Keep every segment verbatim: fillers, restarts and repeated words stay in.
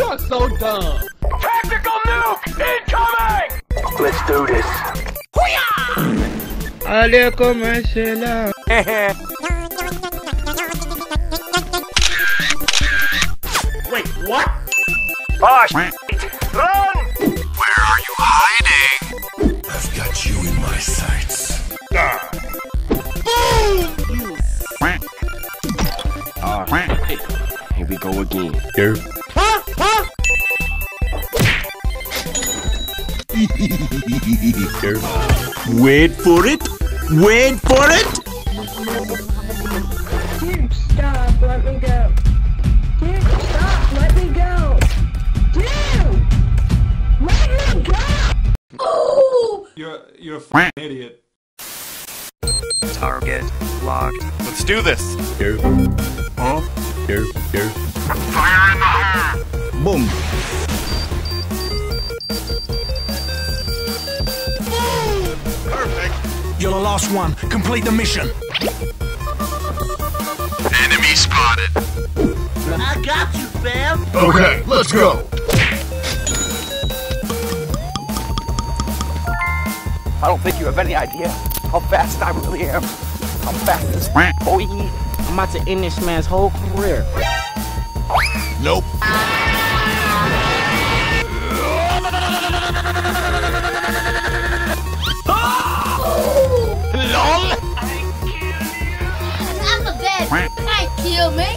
are so dumb. Tactical nuke incoming! Let's do this. Allez, commencez là. Wait, what? Oh, shit. Run! Where are you hiding? I've got you in my sights. Oh, shit. Here we go again. Here. Wait for it. Wait for it. Dude, stop. Let me go. Dude, stop. Let me go. Dude! Let me go! Oh! You're you're a f***ing idiot. Target locked. Let's do this. Here. Huh? Here. Here. Fire in the hole. Boom. Perfect. You're the last one. Complete the mission. Enemy spotted. I got you, fam. Okay, let's go. I don't think you have any idea how fast I really am. How fast this boy. I'm about to end this man's whole career. Nope. LOL! I'm a bad can't kill me.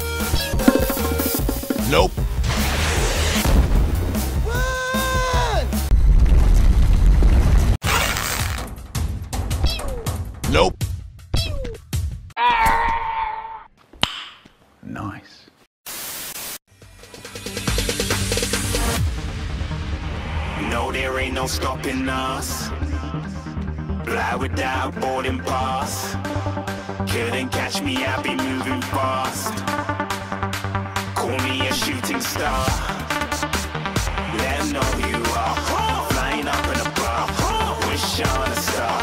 Nope. Nope. Nice. No, there ain't no stopping us. Fly without boarding pass. Couldn't catch me, I be moving fast. Call me a shooting star. Let 'em know who you are. Flying up in a bar. Wish on a star.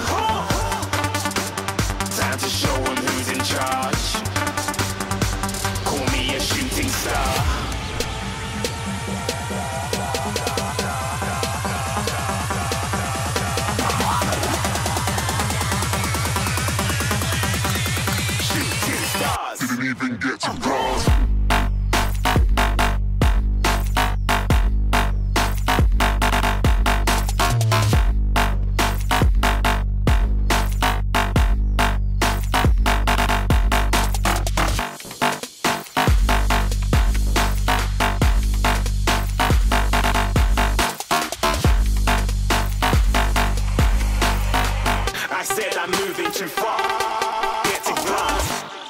Time to show 'em who's in charge. Call me a shooting star. Didn't even get to cross. I said I'm moving too far. Get to glass.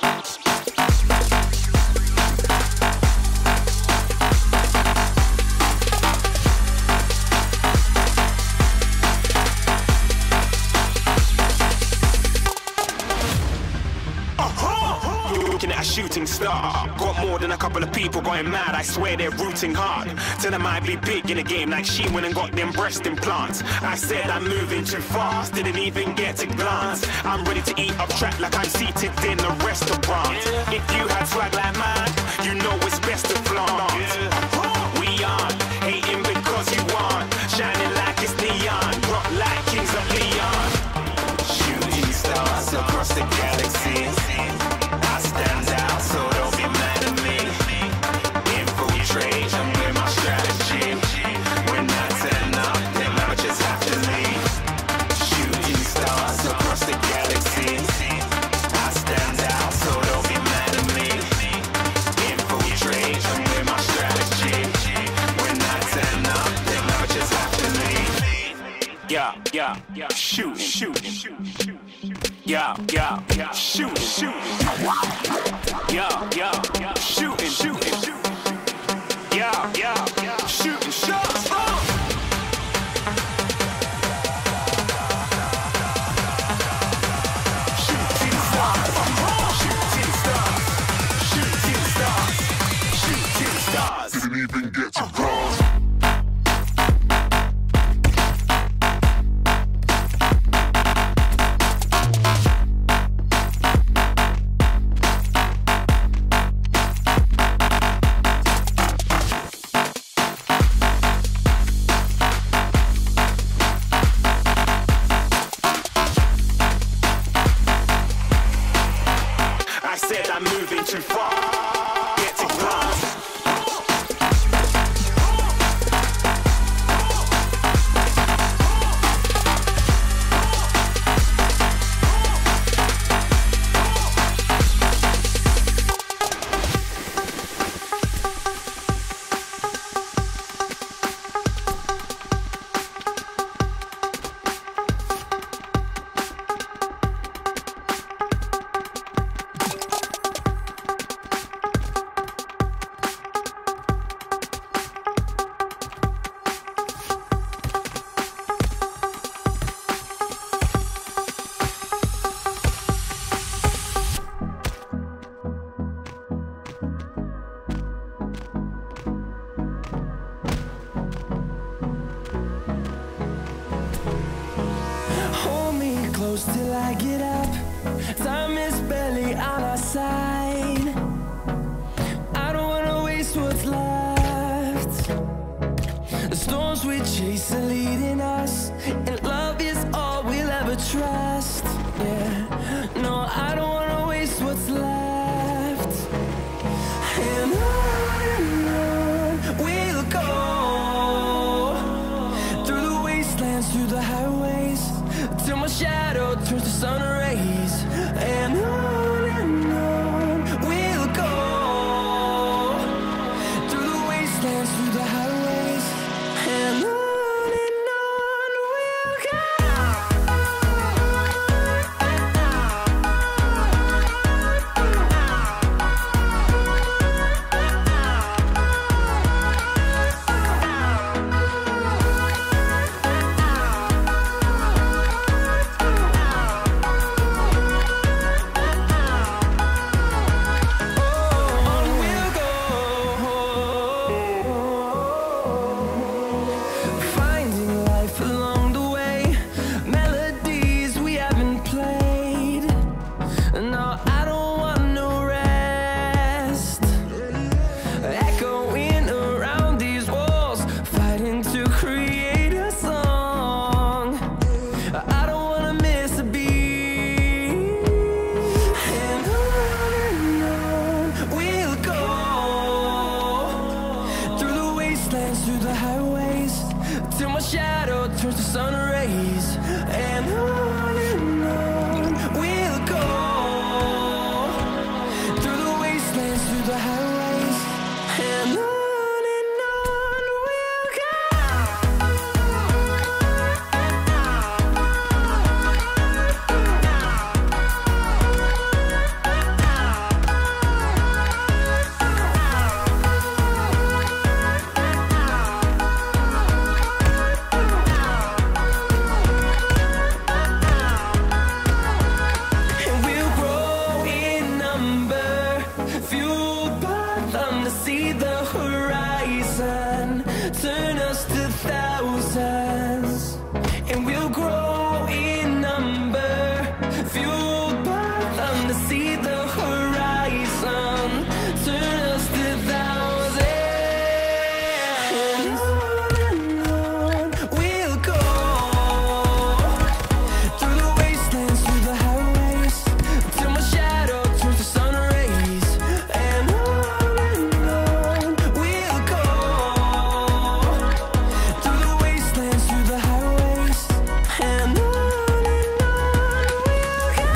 Looking at a shooting star. Got more than a couple of people going mad. I swear they're rooting hard. Tell them I'd be big in the game like she went and got them breast implants. I said I'm moving too fast. Didn't even get a glance. I'm ready to eat up track like I'm seated in a restaurant. If you had swag like mine, you know it's best to flaunt. We aren't hating because you aren't. Shining like it's neon. Rock like kings of Leon. Shooting stars across the galaxy. I stand out, so don't be mad at me. Infiltrate, I'm with my strategy. When I turn up, then I just have to leave. Shooting stars across the galaxy. I stand out, so don't be mad at me. Infiltrate, I'm with my strategy. When I turn up, then I just have to leave. Yeah, yeah, yeah, shoot, shoot, shoot. Yeah, yeah, yeah, shooting, shooting. Yeah, yeah, yeah, shooting, shooting. Yeah, yeah, yeah, shooting shots. Shooting stars, shooting stars, shooting stars, shooting stars. Didn't even get to cross. said I'm moving too far. Get to class. Till I get up, time is barely on our side. I don't wanna waste what's left. The storms we chase are leading us, and love is all we'll ever trust. Yeah, no, I don't wanna waste what's left. And on and on we'll go, through the wastelands, through the highways, till my shadow turns to sun rays. And on and on we'll go, through the wastelands, through the highways. And on and on we'll go. Through the highways, till my shadow turns to sun rays. And on and on we'll go, through the wastelands, through the highways. And on and on we'll go. See the horizon turn us to thousands, and we'll grow in number, fueled by them. To see the horizon turn us to thousands. And on and on we'll go, through the wastelands, through the highways, till my shadow turns to sun rays. And on and on we'll go, through the wastelands, through the highways. And on and on we'll go.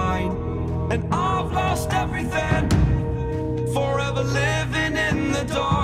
And I've lost everything, forever living in the dark.